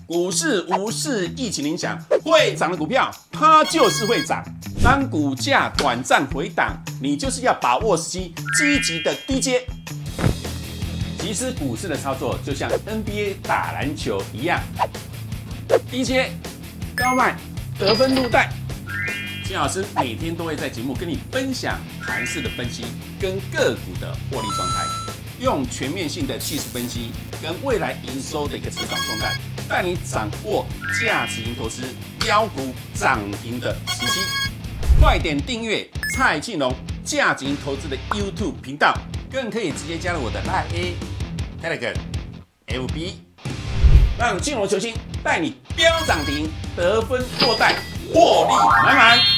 股市无视疫情影响，会涨的股票它就是会涨。当股价短暂回档，你就是要把握时机，积极的低接。其实股市的操作就像 NBA 打篮球一样，低接、高卖、得分入袋。金老师每天都会在节目跟你分享盘势的分析跟个股的获利状态，用全面性的技术分析跟未来营收的一个成长状态，带你掌握价值型投资标股涨停的时机。快点订阅蔡庆龙价值型投资的 YouTube 频道，更可以直接加入我的 Line、Telegram、FB， 让庆龙球星带你飙涨停，得分扩袋，获利满满。